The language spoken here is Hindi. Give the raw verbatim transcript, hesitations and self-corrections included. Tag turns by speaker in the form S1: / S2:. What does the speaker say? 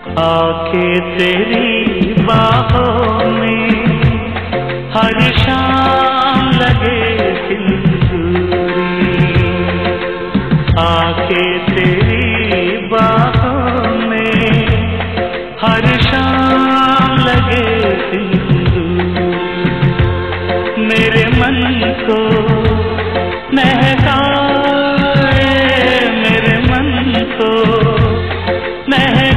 S1: आके तेरी बाहों में हर शाम लगे सिंदूरी, आके तेरी बाहों में हर शाम लगे सिंदूरी, मेरे मन को महकाए, मेरे मन को महकाए,